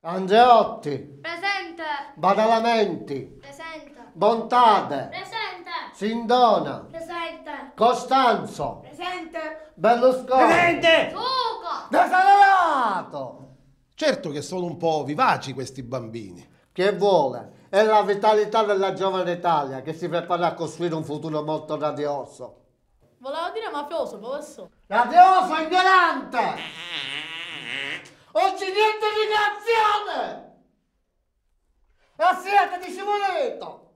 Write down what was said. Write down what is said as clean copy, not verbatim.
Andreotti, Presente. Badalamenti, Presente. Bontade, Presente. Sindona, Presente. Costanzo, Presente. Berlusconi, Presente! Sugo. Desalerato. Certo che sono un po' vivaci questi bambini. Che vuole? È la vitalità della giovane Italia che si prepara a costruire un futuro molto radioso. Volevo dire mafioso, professore. Radioso, ignorante! Oggi niente di nazione! E siete di Simoneto!